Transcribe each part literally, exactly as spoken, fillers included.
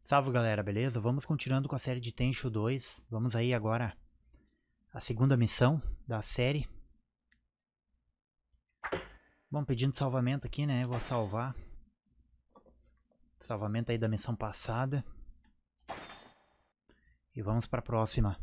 Salve galera, beleza? Vamos continuando com a série de Tenchu dois. Vamos aí agora a segunda missão da série. Bom, pedindo salvamento aqui, né? Vou salvar. Salvamento aí da missão passada. E vamos para a próxima.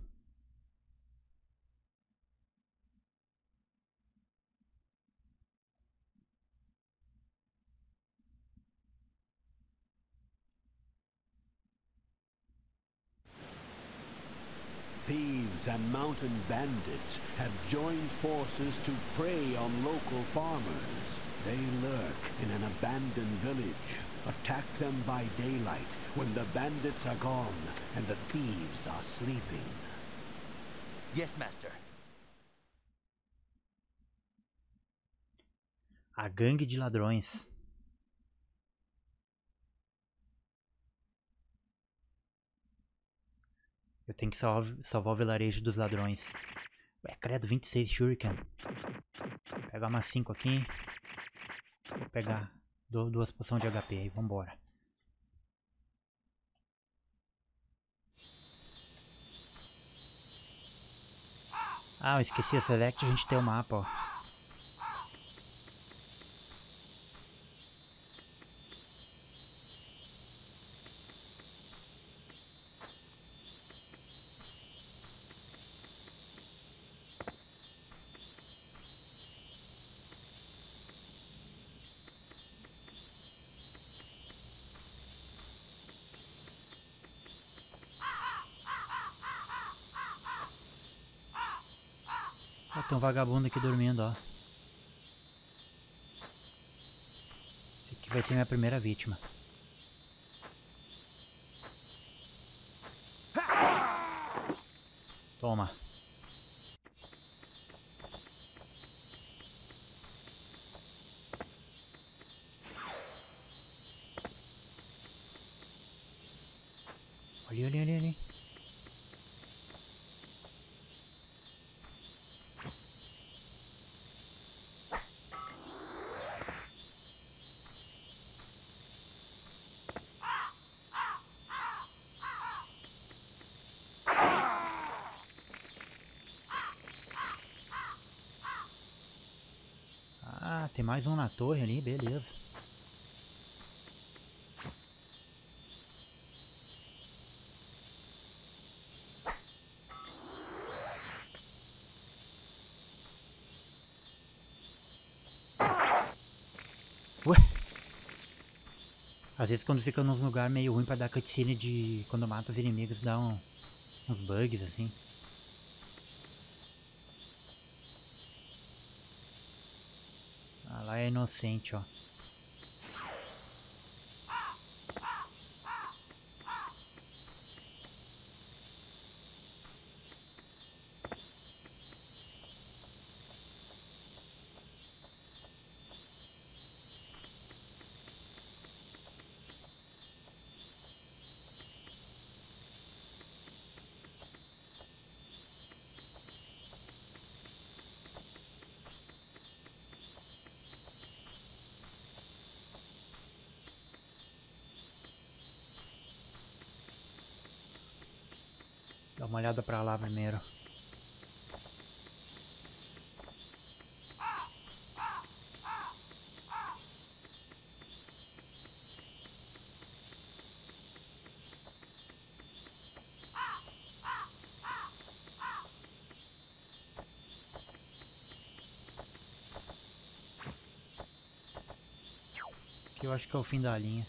Thieves and mountain bandits have joined forces to prey on local farmers. They lurk in an abandoned village. Attack them by daylight when the bandits are gone and the thieves are sleeping. Yes, Master. A gangue de ladrões. Eu tenho que salvar, salvar o vilarejo dos ladrões. Ué, credo, vinte e seis shuriken. Vou pegar umas cinco aqui. Vou pegar duas poções de H P aí, vambora. Ah, eu esqueci a select, a gente tem o mapa, ó. Ó, tem um vagabundo aqui dormindo, ó. Esse aqui vai ser minha primeira vítima. Toma. Ali, ali, ali, ali. Ah, tem mais um na torre ali, beleza. Ué? Às vezes quando fica nos lugares meio ruim pra dar cutscene de... Quando mata os inimigos dá um, uns bugs assim. Ah, lá é inocente, ó. Dá uma olhada pra lá primeiro. Aqui eu acho que é o fim da linha.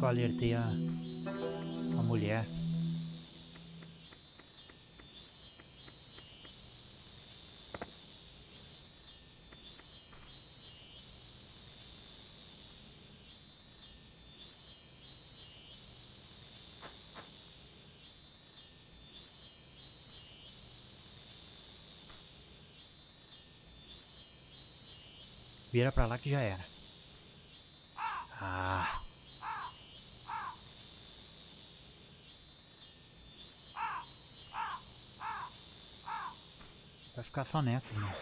que eu alertei a, a mulher. Vira pra lá que já era. Ah. Vai ficar só nessa, irmão.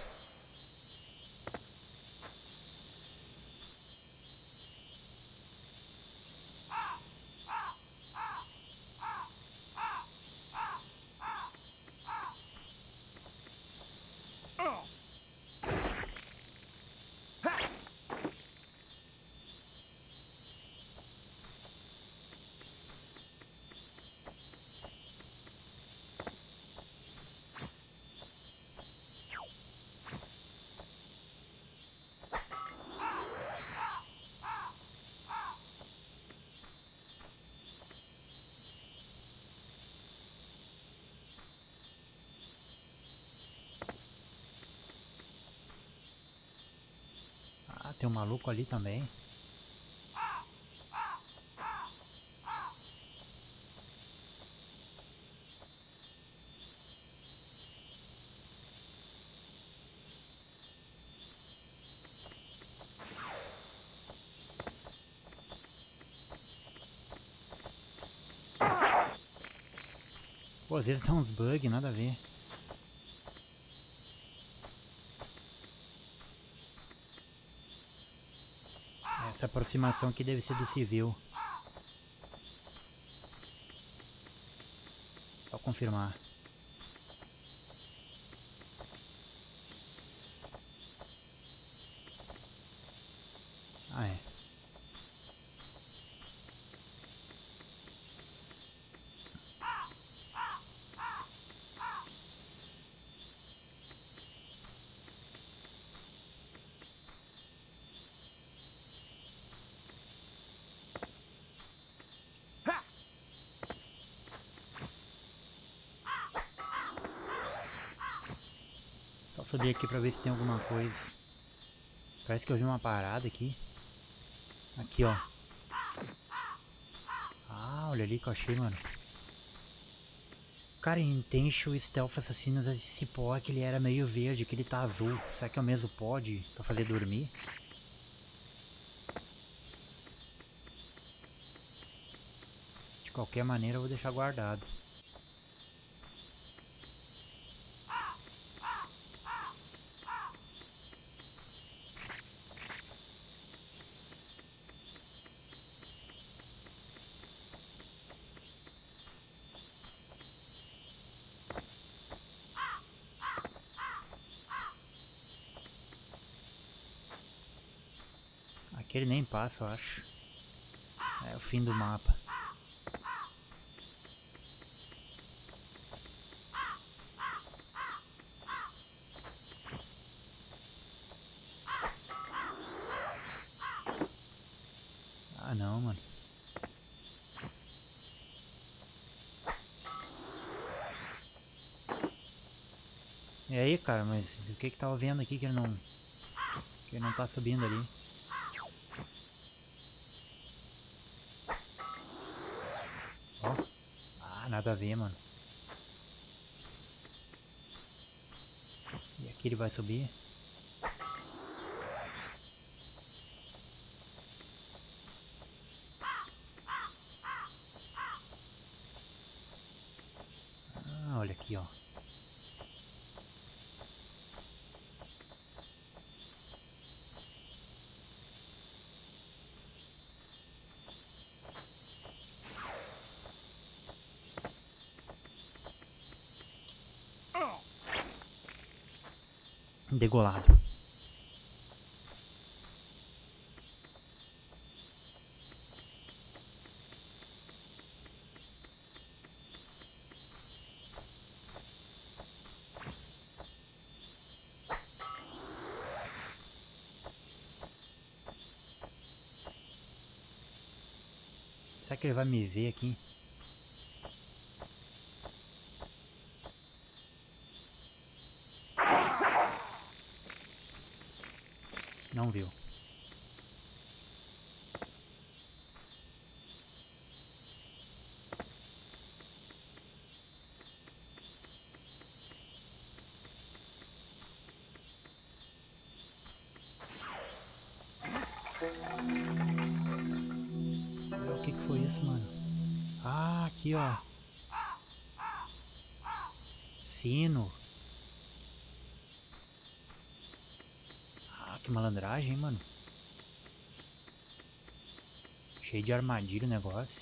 Ah, tem um maluco ali também. Pô, às vezes dá uns bugs, nada a ver. Essa aproximação aqui deve ser do civil. Só confirmar. Ah, é. Só subir aqui pra ver se tem alguma coisa. Parece que eu vi uma parada aqui. Aqui, ó. Ah, olha ali que eu achei, mano. Cara, em Tenchu Stealth Assassinos, esse pó que ele era meio verde, que ele tá azul. Será que é o mesmo pó de, pra fazer dormir? De qualquer maneira eu vou deixar guardado. Aqui ele nem passa, eu acho. É o fim do mapa. Ah não, mano. E aí, cara, mas o que que tava vendo aqui que ele não... Que ele não tá subindo ali? Ó. Ah, nada a ver, mano. E aqui ele vai subir? Ah, olha aqui, ó. Degolado. Será que ele vai me ver aqui? Não viu. O que que foi isso, mano? Ah, aqui, ó. Sino. Ah, que malandragem, hein, mano. Cheio de armadilha o negócio.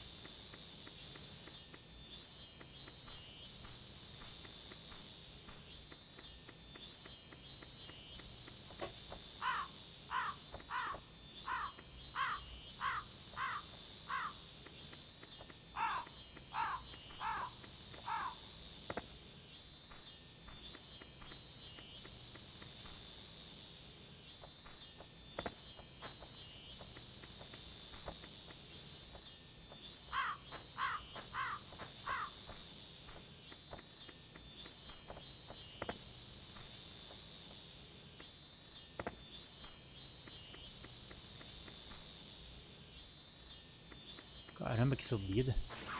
Caramba, que subida.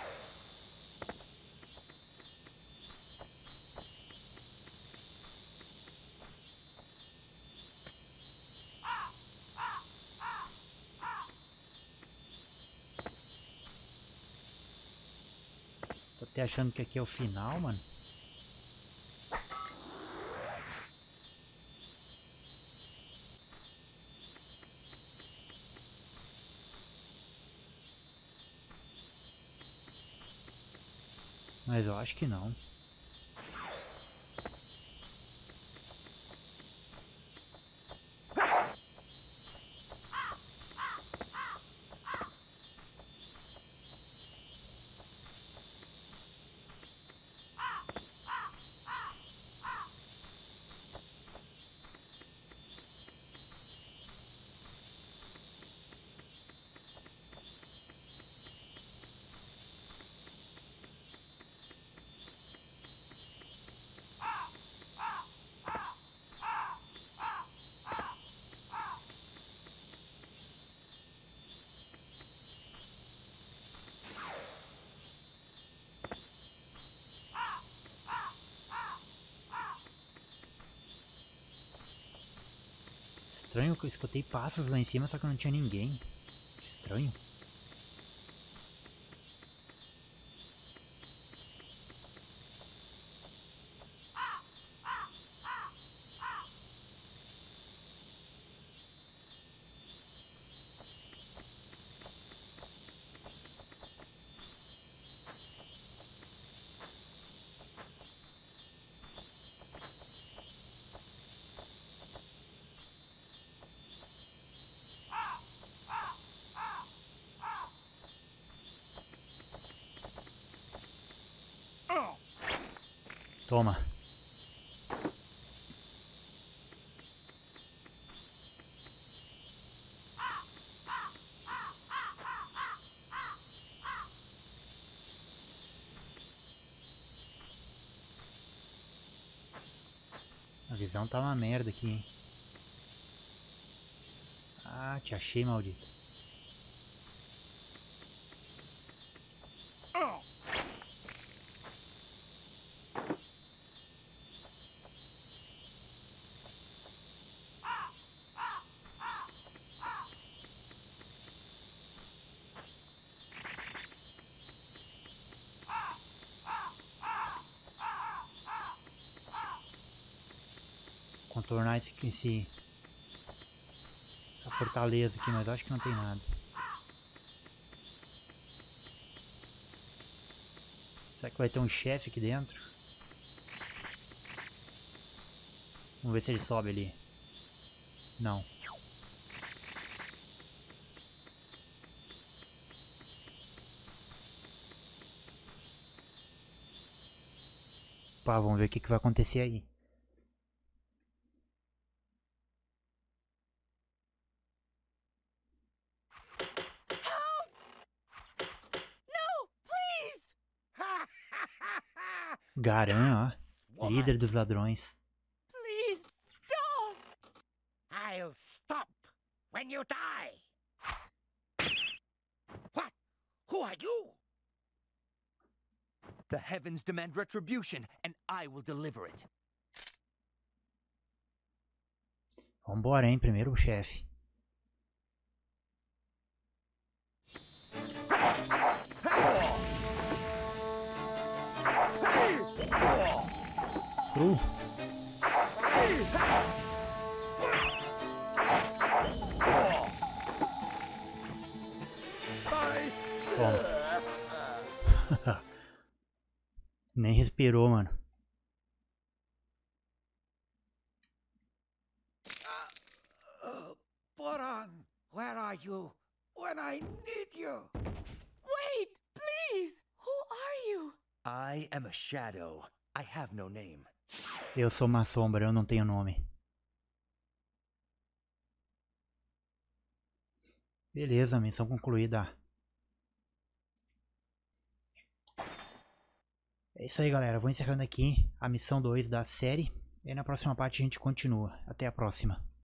Tô até achando que aqui é o final, mano. Mas eu acho que não. Estranho que eu escutei passos lá em cima, só que não tinha ninguém. Estranho. Toma. A visão tá uma merda aqui, hein. Ah, te achei, maldito. Contornar esse, esse essa fortaleza aqui, mas eu acho que não tem nada. Será que vai ter um chefe aqui dentro? Vamos ver se ele sobe ali. Não. Pá, vamos ver o que, que vai acontecer aí. Garan, ó. Líder dos ladrões. Please stop! I'll stop when you die. What? Who are you? The heavens demand retribution, and I will deliver it. Vambora, hein? Primeiro o chefe. Cru. Bom. Nem respirou, mano. Boran, where are you when I need you? Wait, please! Who are you? I am a shadow. I have no name. Eu sou uma sombra, eu não tenho nome. Beleza, missão concluída. É isso aí, galera. Vou encerrando aqui a missão dois da série. E na próxima parte a gente continua. Até a próxima.